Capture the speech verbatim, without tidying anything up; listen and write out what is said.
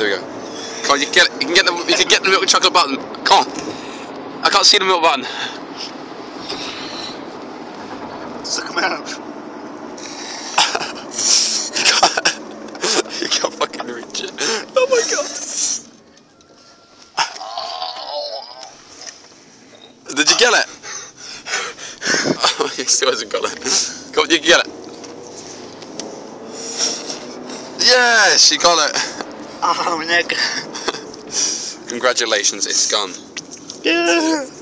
There we go. Come on, you can get it. You can get the. You can get the milk chocolate button. Come on. I can't see the milk button. Suck him out. you, can't, you can't fucking reach it. Oh my god. Did you get it? Oh, he still hasn't got it. Come on, you can get it. Yes, you got it. Oh, my neck. Congratulations, it's gone. Yeah.